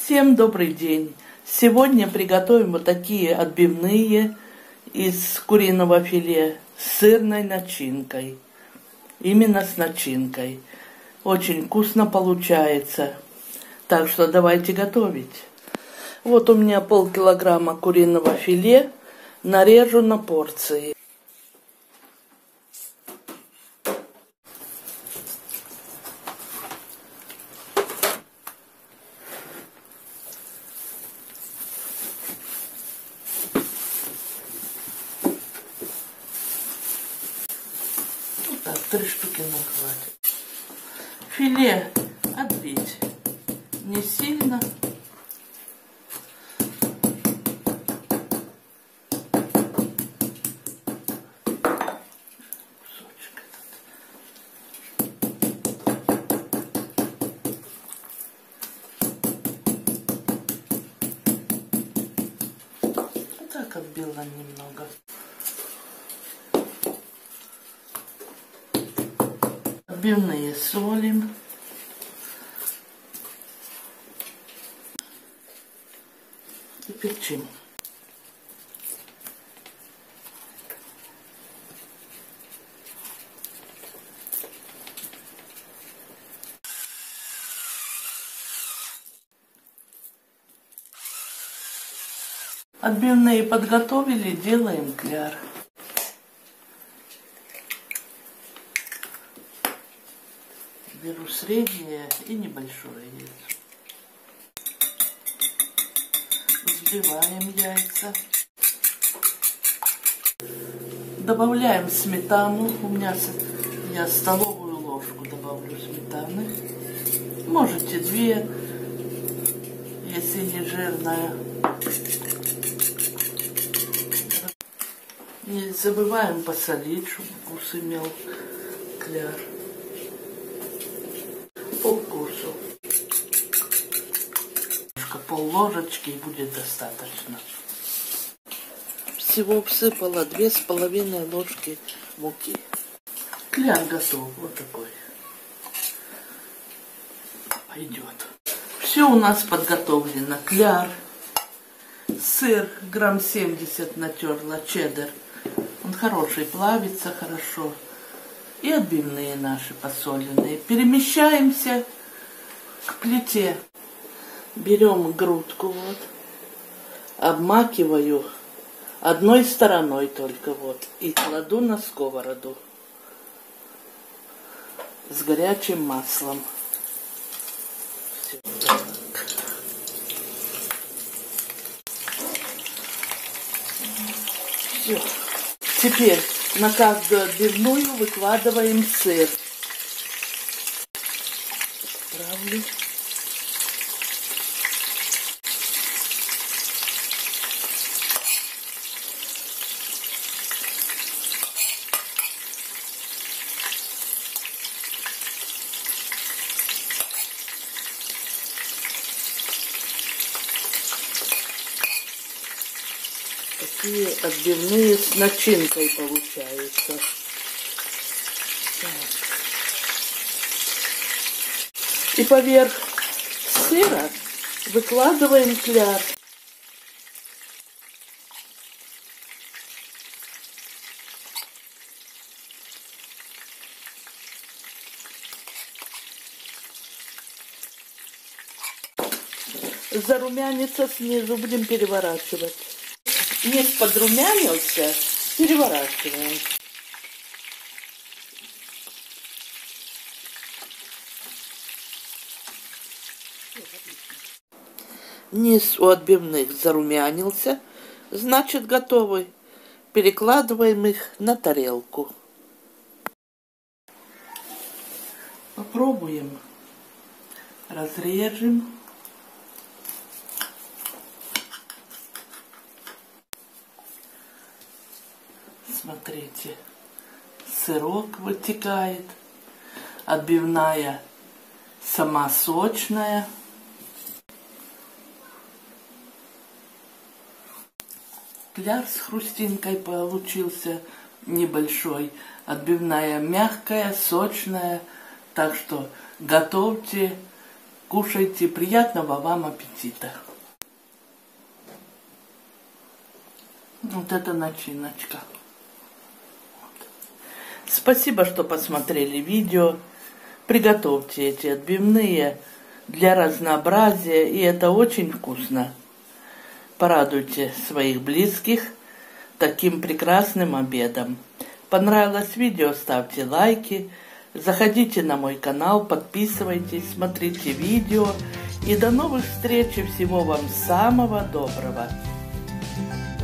Всем добрый день! Сегодня приготовим вот такие отбивные из куриного филе с сырной начинкой. Именно с начинкой. Очень вкусно получается. Так что давайте готовить. Вот у меня полкилограмма куриного филе. Нарежу на порции. Так, 3 штуки нам хватит. Филе отбить не сильно. Кусочек этот. Вот так отбила немного. Отбивные солим. И перчим. Отбивные подготовили, делаем кляр. Беру среднее и небольшое яйцо. Взбиваем яйца. Добавляем сметану. Я столовую ложку добавлю сметаны. Можете 2, если не жирная. Не забываем посолить, чтобы вкус имел кляр. По вкусу. Пол-ложечки будет достаточно. Всего всыпала 2,5 ложки муки. Кляр готов. Вот такой. Пойдет. Все у нас подготовлено. Кляр. Сыр грамм 70 натерла. Чеддер. Он хороший, плавится хорошо. И отбивные наши посоленные. Перемещаемся к плите. Берем грудку, вот, обмакиваю одной стороной только, вот, и кладу на сковороду с горячим маслом. Все, так. Все. Теперь на каждую отбивную выкладываем сыр. Правлю. Такие отбивные с начинкой получаются. Так. И поверх сыра выкладываем кляр. Зарумянится снизу, будем переворачивать. Низ подрумянился, переворачиваем. Низ у отбивных зарумянился, значит готовы. Перекладываем их на тарелку. Попробуем. Разрежем. Смотрите, сырок вытекает, отбивная сама сочная. Кляр с хрустинкой получился небольшой, отбивная мягкая, сочная, так что готовьте, Кушайте, приятного вам аппетита. Вот это начиночка. Спасибо, что посмотрели видео. Приготовьте эти отбивные для разнообразия, и это очень вкусно. Порадуйте своих близких таким прекрасным обедом. Понравилось видео, ставьте лайки, заходите на мой канал, подписывайтесь, смотрите видео. И до новых встреч, и всего вам самого доброго.